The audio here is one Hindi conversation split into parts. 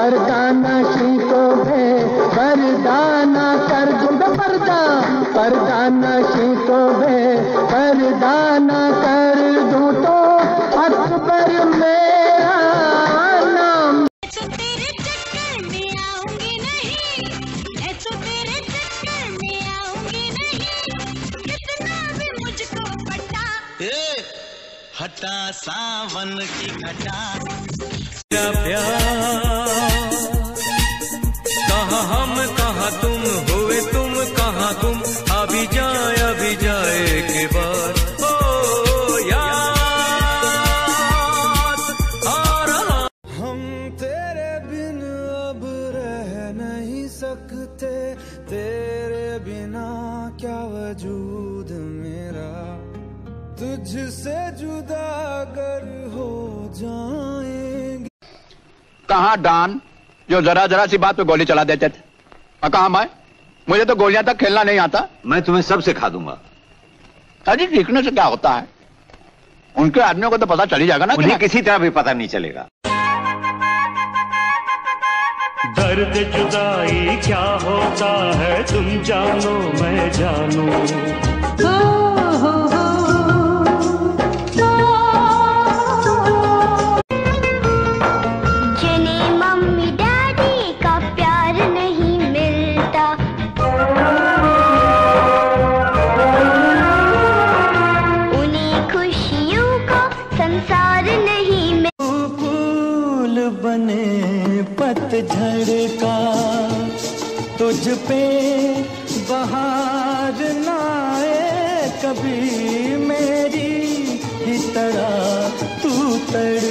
पर्दानशी को भे पर्दाना कर दूंगा पर्दा, पर्दानशी को भे पर्दाना कर दूं तो अकबर मेरा नाम। ऐसो तेरे चक्कर में आऊंगी नहीं, ऐसो तेरे चक्कर में आऊंगी नहीं, कितना भी मुझको पटा। हटा सावन की घटा, कहाँ हम कहाँ तुम, हुए तुम कहाँ तुम, अभी जाए के बाद ओ याद आ रहा। हम तेरे बिन अब रह नहीं सकते, तेरे बिना क्या वजूद मेरा, तुझसे जुदा अगर हो जाएंगे। कहाँ डॉन जो जरा जरा सी बात पे गोली चला देते थे, और कहाँ मैं, मुझे तो गोलियां तक खेलना नहीं आता। मैं तुम्हें सब सिखा दूंगा। अजी सीखने से क्या होता है, उनके आदमियों को तो पता चल ही जाएगा ना। उन्हें किसी तरह भी पता नहीं चलेगा। दर्द जुदाई क्या होता है तुम जानो मैं जानू। जिन्हें मम्मी डैडी का प्यार नहीं मिलता, उन्हें खुशियों का संसार नहीं मिलता। फूल बने पतझड़ का, तुझ पे बहार ना आए कभी, मेरी ही तरह तू तड़।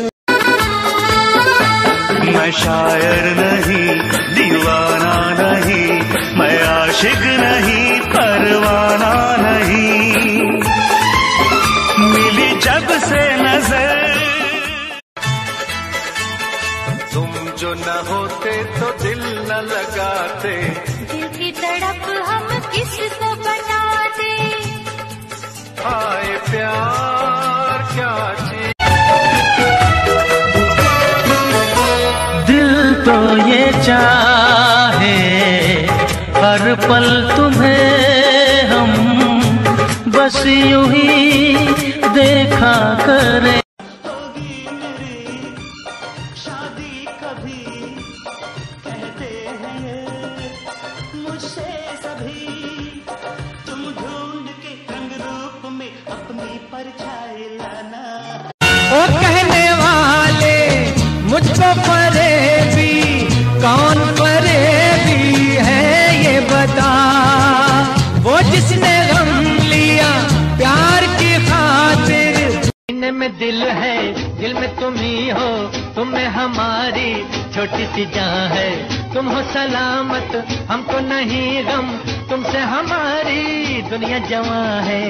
मैं शायर नहीं, दीवाना नहीं, मैं आशिक नहीं, परवाना नहीं, मिली जब से नजर। तुम जो न होते तो दिल न लगाते, दिल की तड़प हम किसको बताते। आए प्यार क्या चीज। दिल तो ये चाहे हर पल तुम्हें हम बस यूं ही देखा करें। शादी कभी कहते हैं मुझसे सभी, तुम ढूंढ के रंग रूप में अपनी परछाई लाना। ओ कहने वाले मुझको फरेबी, कौन फरेबी है ये बता, वो जिसने गम लिया प्यार की खातिर। सीने में दिल है, दिल में तुम ही हो, तुम में हमारी छोटी सी जान है, तुम हो सलामत हमको नहीं गम, तुमसे हमारी दुनिया जवां है।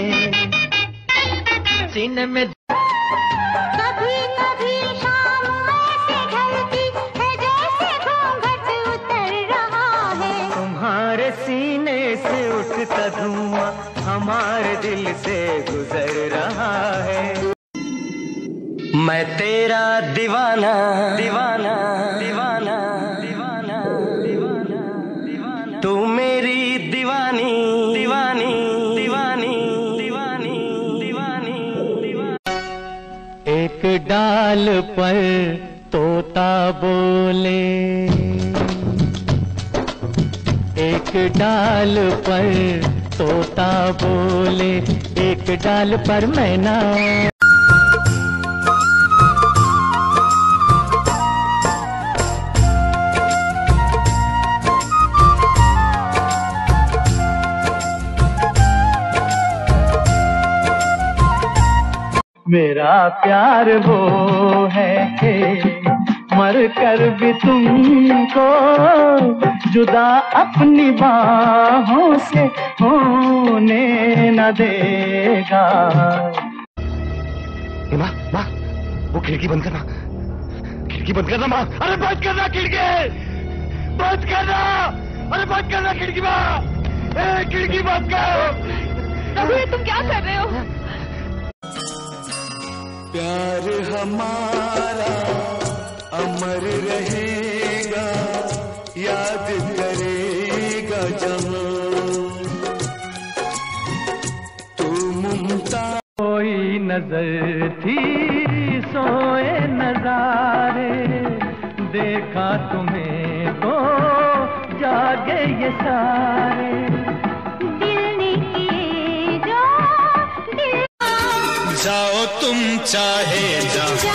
सीने में कभी कभी शाम ऐसे ढलती है जैसे घूंघट उतर रहा है, तुम्हारे सीने से उठता धुआं हमारे दिल से गुजर रहा है। मैं तेरा दीवाना दीवाना दीवाना दीवाना दीवाना दीवाना, तू मेरी दीवानी दीवानी दीवानी दीवानी दीवानी दीवानी। एक डाल पर तोता बोले, एक डाल पर तोता बोले, एक डाल पर मैना। मेरा प्यार वो है कि मर कर भी तुमको जुदा अपनी बाहों से होने न देगा। माँ माँ वो खिड़की बंद करना, खिड़की बंद करना माँ। अरे बंद करना खिड़की, बंद करना, अरे बंद करना खिड़की माँ, खिड़की बंद कर। अभी तुम क्या कर रहे हो? प्यार हमारा अमर रहेगा। कोई नजर थी सोए नजारे, देखा तुम्हें तो जागे ये सारे। दिल ने किए जो दिल जाओ तुम चाहे जाओ